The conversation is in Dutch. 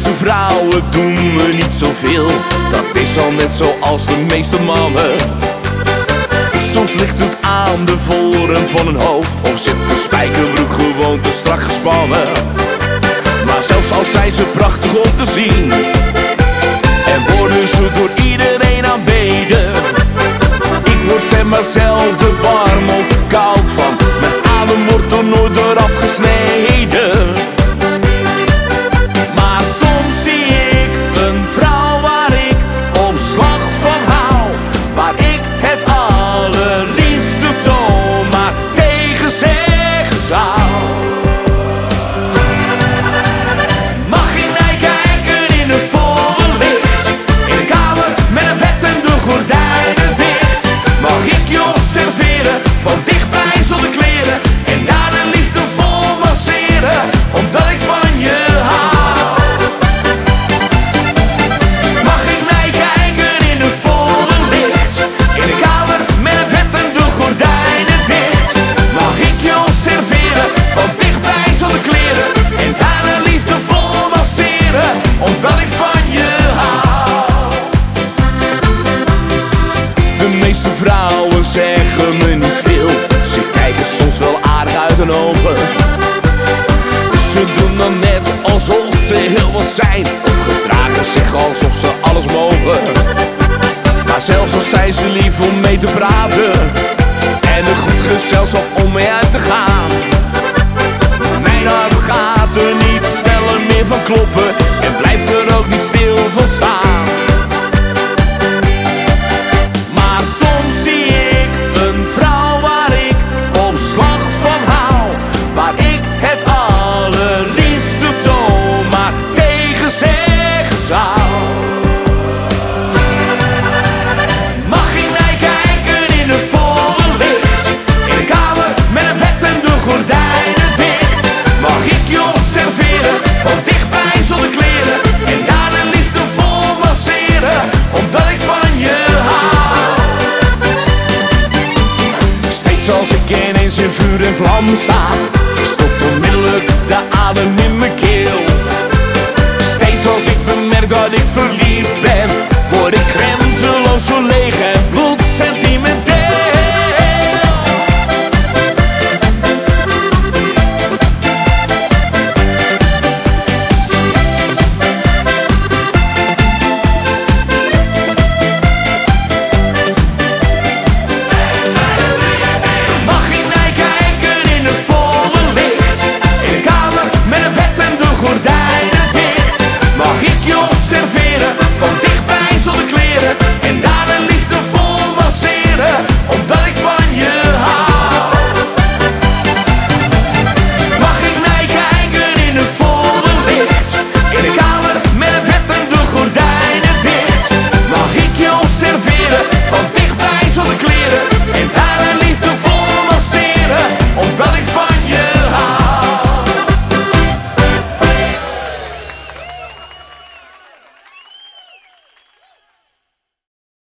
meeste vrouwen doen me niet zoveel. Dat is al net zoals de meeste mannen. Soms ligt het aan de vorm van een hoofd, of zit de spijkerbroek gewoon te strak gespannen. Maar zelfs al zijn ze prachtig om te zien en worden ze door iedereen aanbeden, ik word er maar zelden warm of koud van. Mijn adem wordt er nooit door afgesneden. Maar soms zie ik een vrouw waar ik op slag van hou, waar ik het allerliefste zomaar tegen zeggen zou. Mag ik naar je kijken in het volle licht, in de kamer met een bed en de gordijnen dicht? Mag ik je observeren van dichtbij zonder kleren en daar de liefde vol masseren, omdat ik van je hou? Mag ik naar je kijken in het volle licht, in de kamer met een bed en de gordijnen dicht? Mag ik je observeren van dichtbij zonder kleren en daar de liefde vol masseren, omdat ik van je hou? De meeste vrouwen zeggen me niet veel, ze kijken soms wel aardig uit hun ogen. Ze doen dan net alsof ze heel wat zijn, of gedragen zich alsof ze alles mogen. Maar zelfs al zijn ze lief om mee te praten en een goed gezelschap om mee uit te gaan, mijn hart gaat er niet sneller meer van kloppen en blijft er ook niet stil van staan. Maar soms zie ik een vrouw waar ik op slag van hou, waar ik het allerliefste zomaar tegen zeggen zou. Mag ik naar je kijken in het volle licht, in de kamer met een bed en de gordijnen dicht? Mag ik je observeren van dichtbij zonder kleren en daar de liefde vol masseren, omdat ik van je hou? Steeds als ik ineens in vuur en vlam sta,